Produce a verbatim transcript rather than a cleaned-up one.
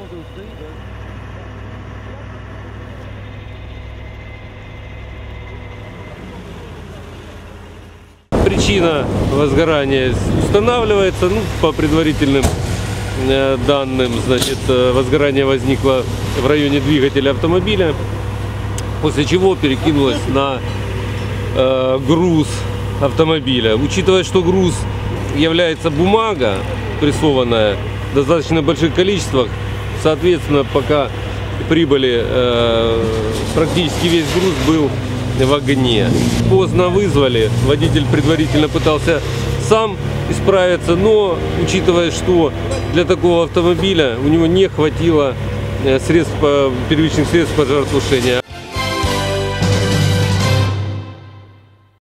Причина возгорания устанавливается, ну, по предварительным э, данным, значит, э, возгорание возникло в районе двигателя автомобиля, после чего перекинулось на э, груз автомобиля. Учитывая, что груз является бумага, прессованная в достаточно больших количествах, соответственно, пока прибыли, э, практически весь груз был в огне. Поздно вызвали, водитель предварительно пытался сам исправиться, но учитывая, что для такого автомобиля у него не хватило средств, первичных средств пожаротушения.